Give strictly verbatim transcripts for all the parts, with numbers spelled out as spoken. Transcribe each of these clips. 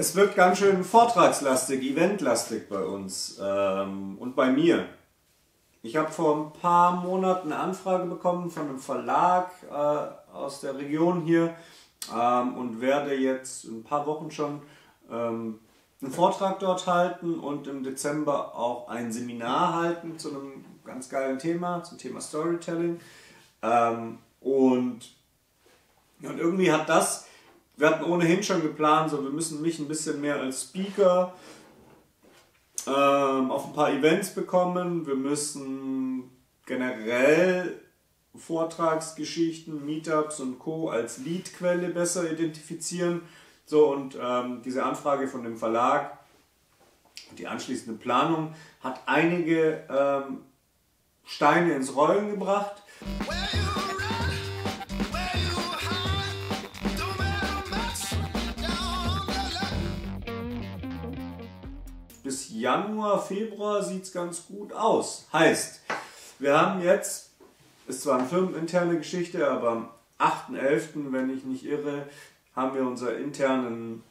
Es wird ganz schön vortragslastig, eventlastig bei uns ähm, und bei mir. Ich habe vor ein paar Monaten eine Anfrage bekommen von einem Verlag äh, aus der Region hier ähm, und werde jetzt in ein paar Wochen schon ähm, einen Vortrag dort halten und im Dezember auch ein Seminar halten zu einem ganz geilen Thema, zum Thema Storytelling. Ähm, und, und irgendwie hat das, wir hatten ohnehin schon geplant, so wir müssen mich ein bisschen mehr als Speaker ähm, auf ein paar Events bekommen. Wir müssen generell Vortragsgeschichten, Meetups und Co. als Leadquelle besser identifizieren. So, und ähm, diese Anfrage von dem Verlag und die anschließende Planung hat einige ähm, Steine ins Rollen gebracht. Bis Januar, Februar sieht es ganz gut aus. Heißt, wir haben jetzt, ist zwar eine firmeninterne Geschichte, aber am achten elften, wenn ich nicht irre, haben wir unseren internen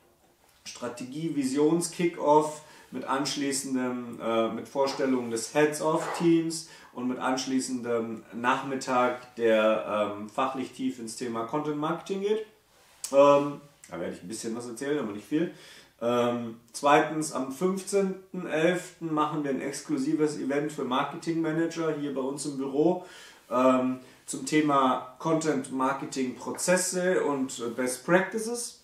Strategie-Visions-Kick-Off mit anschließendem, äh, mit Vorstellungen des Heads-of-Teams und mit anschließendem Nachmittag, der ähm, fachlich tief ins Thema Content Marketing geht. Ähm, da werde ich ein bisschen was erzählen, aber nicht viel. Ähm, zweitens, am fünfzehnten elften machen wir ein exklusives Event für Marketing Manager hier bei uns im Büro ähm, zum Thema Content Marketing Prozesse und Best Practices.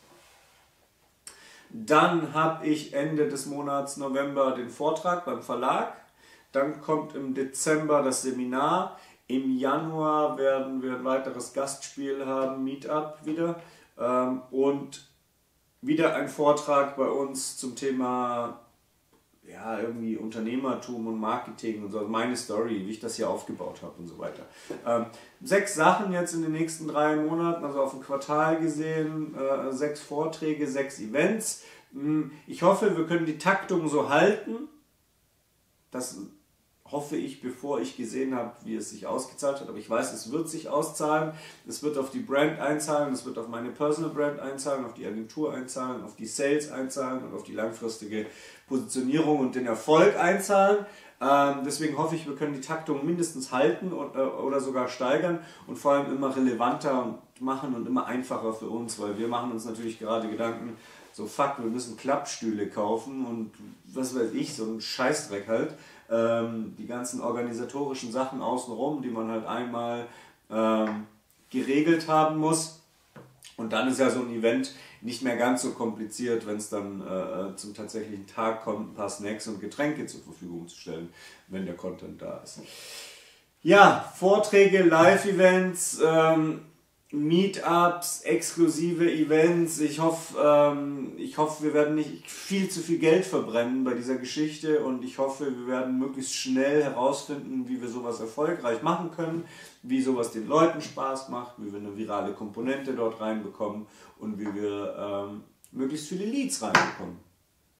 Dann habe ich Ende des Monats November den Vortrag beim Verlag. Dann kommt im Dezember das Seminar. Im Januar werden wir ein weiteres Gastspiel haben, Meetup wieder. Ähm, und wieder ein Vortrag bei uns zum Thema ja, irgendwie Unternehmertum und Marketing und so, meine Story, wie ich das hier aufgebaut habe und so weiter. Ähm, sechs Sachen jetzt in den nächsten drei Monaten, also auf ein Quartal gesehen, äh, sechs Vorträge, sechs Events. Ich hoffe, wir können die Taktung so halten. Das hoffe ich, bevor ich gesehen habe, wie es sich ausgezahlt hat. Aber ich weiß, es wird sich auszahlen. Es wird auf die Brand einzahlen, es wird auf meine Personal Brand einzahlen, auf die Agentur einzahlen, auf die Sales einzahlen und auf die langfristige Positionierung und den Erfolg einzahlen. Ähm, deswegen hoffe ich, wir können die Taktung mindestens halten und, äh, oder sogar steigern und vor allem immer relevanter und machen und immer einfacher für uns, weil wir machen uns natürlich gerade Gedanken, so fuck, wir müssen Klappstühle kaufen und was weiß ich, so ein Scheißdreck halt. Ähm, die ganzen organisatorischen Sachen außenrum, die man halt einmal ähm, geregelt haben muss. Und dann ist ja so ein Event nicht mehr ganz so kompliziert, wenn es dann äh, zum tatsächlichen Tag kommt, ein paar Snacks und Getränke zur Verfügung zu stellen, wenn der Content da ist. Ja, Vorträge, Live-Events, ähm, Meetups, exklusive Events. Ich hoffe, ähm, ich hoffe, wir werden nicht viel zu viel Geld verbrennen bei dieser Geschichte und ich hoffe, wir werden möglichst schnell herausfinden, wie wir sowas erfolgreich machen können, wie sowas den Leuten Spaß macht, wie wir eine virale Komponente dort reinbekommen und wie wir ähm, möglichst viele Leads reinbekommen.